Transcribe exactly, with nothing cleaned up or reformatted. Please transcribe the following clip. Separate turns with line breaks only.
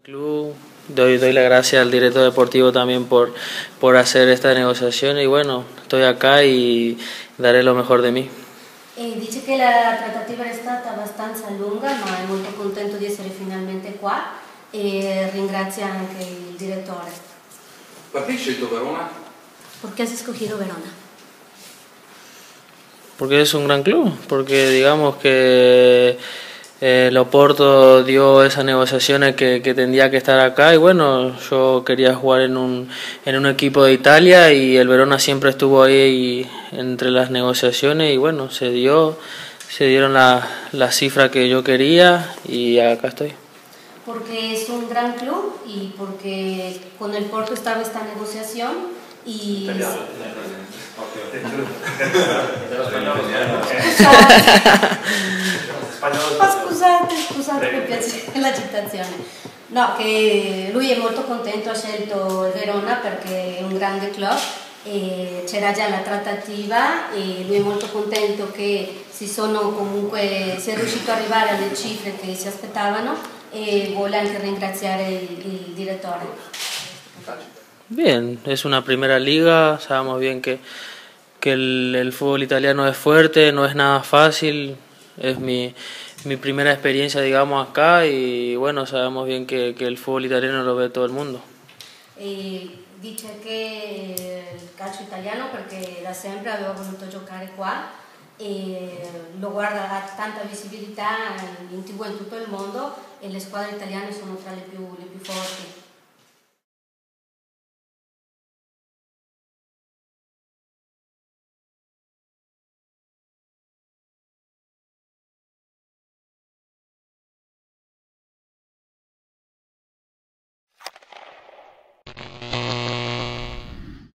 club, doy, doy la gracia al director deportivo también por, por hacer esta negociación y bueno, estoy acá y daré lo mejor de mí.
E dice che la trattativa è stata abbastanza lunga, ma è molto contento di essere finalmente qua e ringrazia anche il direttore.
Perché hai scelto Verona?
Perché has escogido Verona?
Porque es un gran club, porque digamos que eh, el Oporto dio esas negociaciones que, que tendría que estar acá y bueno, yo quería jugar en un, en un equipo de Italia y el Verona siempre estuvo ahí entre las negociaciones y bueno, se dio, se dieron la, la cifra que yo quería y acá estoy.
Porque es un gran club y porque con el Porto estaba esta negociación y...
Italiano.
Scusate, scusate per piacere la citazione. No, che lui è molto contento, ha scelto il Verona perché è un grande club e c'era già la trattativa e lui è molto contento che si sono comunque si è riuscito ad arrivare alle cifre che si aspettavano e vuole anche ringraziare il, il direttore.
Bien, es una primera liga, sabemos bien que, que el, el fútbol italiano es fuerte, no es nada fácil, es mi, mi primera experiencia digamos acá y bueno, sabemos bien que, que el fútbol italiano lo ve todo el mundo.
E dice che il calcio italiano perché da sempre aveva voluto giocare qua e lo guarda, ha tanta visibilità in tv in tutto il mondo e le squadre italiane sono tra le più, le più forti.